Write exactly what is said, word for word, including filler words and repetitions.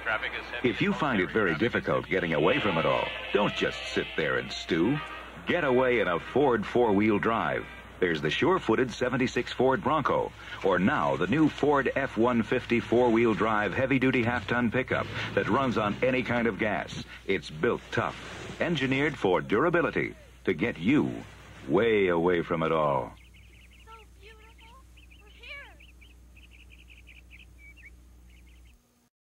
If you find it very difficult getting away from it all, don't just sit there and stew. Get away in a Ford four-wheel drive. There's the sure-footed seventy-six Ford Bronco, or now the new Ford F one fifty four-wheel drive heavy-duty half-ton pickup that runs on any kind of gas. It's built tough, engineered for durability to get you way away from it all.